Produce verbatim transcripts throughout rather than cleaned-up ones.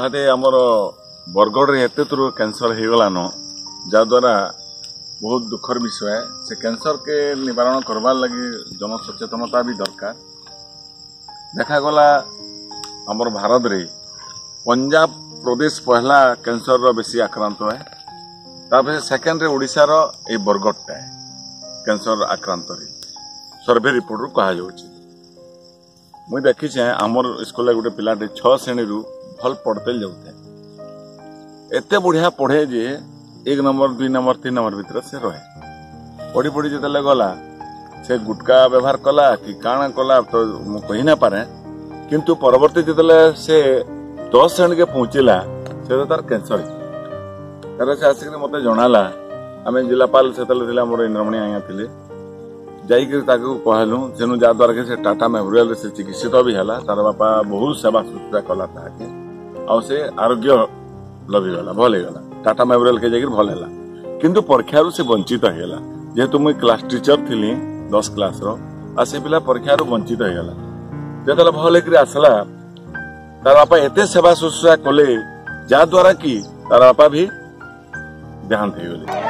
इहादे आमर बरगढ़ एत through cancer हो गलान जद्वारा बहुत दुखर विषय है। से कैंसर के निवारण करवार लगी जन सचेतनता भी दरकार। देखा गला आमर भारत रे पंजाब प्रदेश पहला कैंसर रो बेसी आक्रांत है। तापर सेकेंड रे ओडिशा रो ए बरगढ़ है कैंसर आक्रांत रे सर्वे रिपोर्ट रू कहा जाउछि। मुई देखी छे आमर स्कूल गोटे पिलाटे छह श्रेणी रु भल पढ़ते जाऊे एते बढ़िया पढ़े जे एक नंबर दुई नंबर तीन नंबर भीतर से रहे पढ़ी पढ़ी जो गला से गुटका व्यवहार कला कि काना कला तो मु कही ना पारे किंतु परवर्ती जो से दस श्रेणी के पहुंचला से तार कैंसर तार से आसिक मत जनाला आम जिलापाल से मोर इंद्रमणि आज्ञा थे जाइए कहलु से जहाद्वारा कि टाटा मेमोरियल से चिकित्सित भी है। तार बापा बहुत सेवा शुश्रूषा कला ताके आ से आरोग्य लभिगला भल होगा टाटा मेमोरियल के जाकर भल है किंतु परीक्षा से वंचित होगा जेहेतु मुझे क्लास टीचर थी दस क्लास रो से पिला परीक्षा वंचित होगा जो भल होकर आसला तार बापा एत सेवा शुश्रूषा कले जहाद्वारा कि तार बापा भी देहांत हो गले।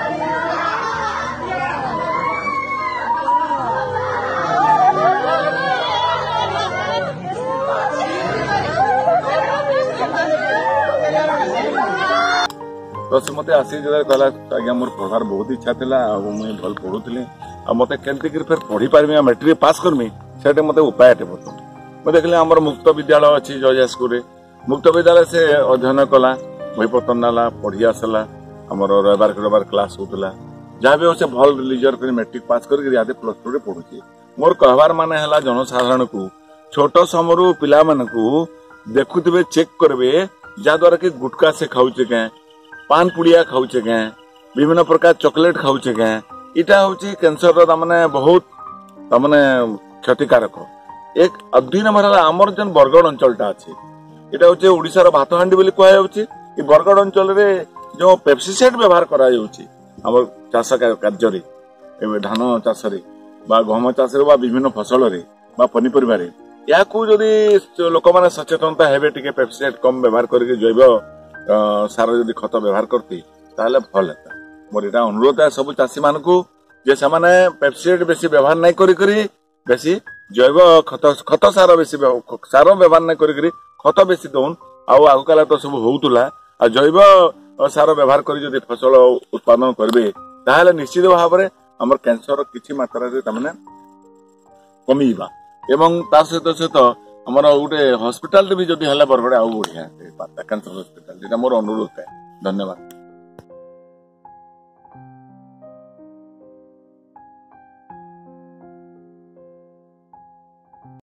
तो से मत आसी कहला आज्ञा मोर पढ़ार बहुत इच्छा था मुझे भल पढ़ुली आ मत केमती फिर पढ़ी पार्मी मैट्रिक पास करमी से मत उपाय बर्तमान मुझे देखिए आम मुक्त विद्यालय अच्छी जज स्कूल मुक्त विद्यालय से अध्ययन कला बहीपत्र नाला पढ़ी आसला आमर रविवार रविवार क्लास होता जहाँ भी हो भल रिजर कर मैट्रिक पास कर प्लस टू रे पढ़ुचे। मोर कहबार मान है जनसाधारण को छोट समरू पिला मानू देखुवे चेक करेंगे जहाद्वारा कि गुटका से खाऊचे क्या पान पुड़िया खाऊचे क्या विभिन्न प्रकार चॉकलेट खाऊचे क्या इटा हूँ कैंसर तमाने बहुत तमाने क्षतिकारक। एक दुई नंबर है आमर जो बरगढ़ अंचलटा अच्छे इटा हूँ ओडिशार भातहांडी बोली कहुच्छे। बरगढ़ अंचल रे जो पेप्सिसाइड व्यवहार करा आमर चाष कार्य धान चाष गहम चाष विभिन्न फसल बा पनीपरिबा रे या लोक मैंने सचेतनता हेबे टिके पेप्सिसाइड कम व्यवहार करके जैव सार जदि खत व्यवहार करती ताले भल है। मोर यहाँ अनुरोध है सब चाषी मान को जे से माने पेप्सिसाइड बेसी व्यवहार नहीं करी करी बेसी जैव खत खत सार बेसी सार व्यवहार नहीं करी खत बेसी दौन आउ आगकाल तो सब होउतुला आ जैव सार व्यवहार करी जदि फसल उत्पादन करेंगे ताहले निश्चित भाव में आम कैंसर किछि मात्रा रे तमने कमीबा एवं ता सहित सहित आमर गोटे हॉस्पिटल भी जदि हला बरगढ़ आउ बढ़िया कैंसर हॉस्पिटल मोर अनुरोध है। धन्यवाद।